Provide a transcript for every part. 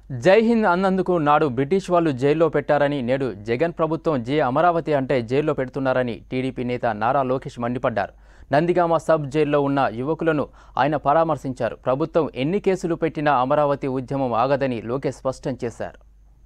జై హింద్ అన్నందుకు నాడు బ్రిటిష్ వాళ్ళు జైల్లో పెట్టారని నేడు జగన్ ప్రభుత్వం జై అమరావతి అంటే జైల్లో పెడుతున్నారని టీడీపీ నేత నారా లోకేష్ మండిపడ్డారు. నందిగామ సబ్ జైల్లో ఉన్న యువకులను ఆయన పరామర్శించారు. ప్రభుత్వం ఎన్ని కేసులు పెట్టినా అమరావతి ఉద్యమం ఆగదని లోకేష్ స్పష్టం చేశారు.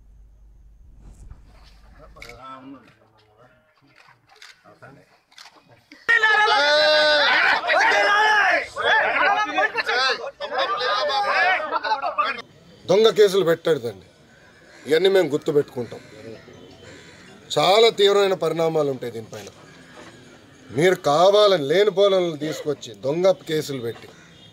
దొంగ కేసులు పెట్టాడుదండి. ఇవన్నీ మేము గుర్తుపెట్టుకుంటాం. చాలా తీవ్రమైన పరిణామాలు ఉంటాయి దీనిపైన. మీరు కావాలని లేని పోలను తీసుకొచ్చి దొంగ కేసులు పెట్టి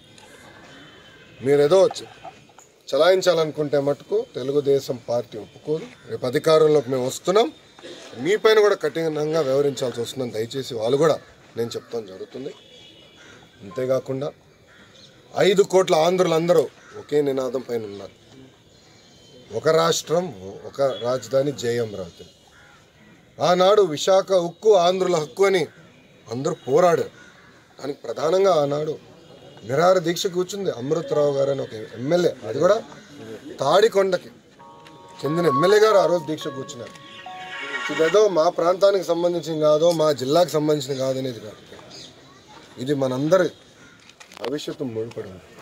మీరేదో చలాయించాలనుకుంటే మటుకు తెలుగుదేశం పార్టీ ఒప్పుకోదు. రేపు అధికారంలోకి మేము వస్తున్నాం, మీ పైన కూడా కఠినంగా వ్యవహరించాల్సి వస్తుందని దయచేసి వాళ్ళు కూడా నేను చెప్తాను జరుగుతుంది. అంతేకాకుండా 5 కోట్ల ఆంధ్రులందరూ ఒకే నినాదం పైన ఉన్నారు. ఒక రాష్ట్రం, ఒక రాజధాని, జై అమరావతి. ఆనాడు విశాఖ ఉక్కు ఆంధ్రుల హక్కు అని అందరూ పోరాడారు. దానికి ప్రధానంగా ఆనాడు నిరాహార దీక్ష కూర్చుంది అమృతరావు గారు అని ఒక ఎమ్మెల్యే, అది కూడా తాడికొండకి చెందిన ఎమ్మెల్యే గారు ఆ రోజు దీక్ష కూర్చున్నారు. ఇదేదో మా ప్రాంతానికి సంబంధించిన కాదో, మా జిల్లాకు సంబంధించిన కాదనేది కాదు. ఇది మనందరి భవిష్యత్తు ముడిపడి ఉంది.